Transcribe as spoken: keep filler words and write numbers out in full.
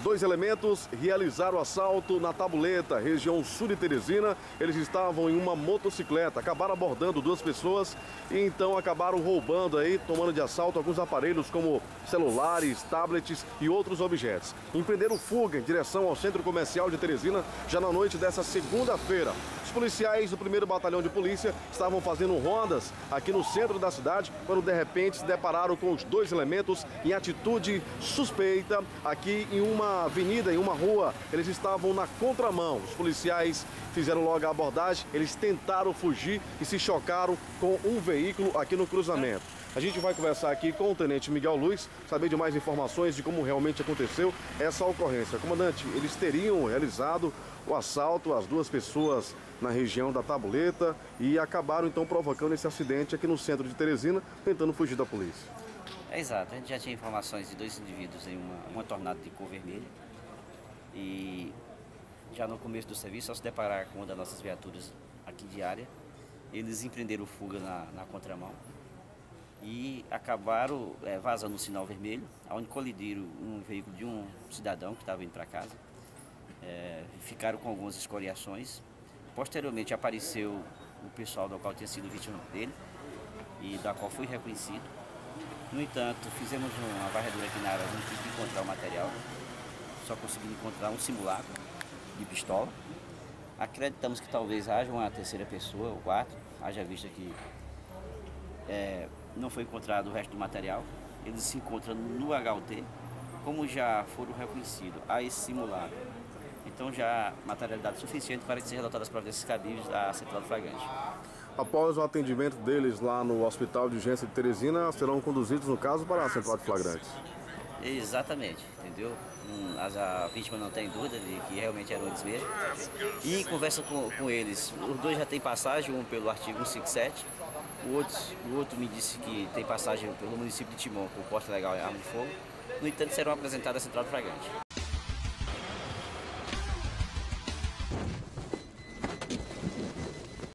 Dois elementos realizaram o assalto na Tabuleta, região sul de Teresina. Eles estavam em uma motocicleta, acabaram abordando duas pessoas e então acabaram roubando aí, tomando de assalto alguns aparelhos como celulares, tablets e outros objetos. Empreenderam fuga em direção ao centro comercial de Teresina já na noite dessa segunda-feira. Os policiais do primeiro Batalhão de Polícia estavam fazendo rondas aqui no centro da cidade quando de repente se depararam com os dois elementos em atitude suspeita aqui em uma avenida, em uma rua. Eles estavam na contramão. Os policiais fizeram logo a abordagem, eles tentaram fugir e se chocaram com um veículo aqui no cruzamento. A gente vai conversar aqui com o Tenente Miguel Luiz, saber de mais informações de como realmente aconteceu essa ocorrência. Comandante, eles teriam realizado o assalto às duas pessoas na região da Tabuleta e acabaram então provocando esse acidente aqui no centro de Teresina, tentando fugir da polícia. É exato, a gente já tinha informações de dois indivíduos em uma, uma tornada de cor vermelha e já no começo do serviço, ao se deparar com uma das nossas viaturas aqui de área, eles empreenderam fuga na, na contramão e acabaram é, vazando o sinal vermelho, onde colidiram um veículo de um cidadão que estava indo para casa. É, ficaram com algumas escoriações. Posteriormente apareceu o pessoal do qual tinha sido vítima dele e da qual foi reconhecido. No entanto, fizemos uma varredura aqui na área, não tive que encontrar o material, só consegui encontrar um simulacro de pistola. Acreditamos que talvez haja uma terceira pessoa, ou quatro, haja vista que é, não foi encontrado o resto do material. Eles se encontram no H U T, como já foram reconhecidos a esse simulacro. Então já há materialidade suficiente para que sejam adotadas as providências cabíveis da Central do Flagrante. Após o atendimento deles lá no Hospital de Urgência de Teresina, serão conduzidos, no caso, para a Central de Flagrantes. Exatamente, entendeu? Hum, a vítima não tem dúvida de que realmente eram eles mesmos. E conversa com, com eles, os dois já têm passagem, um pelo artigo cento e cinquenta e sete, o outro, o outro me disse que tem passagem pelo município de Timon, por porte legal em arma de fogo. No entanto, serão apresentadas à Central de Flagrante.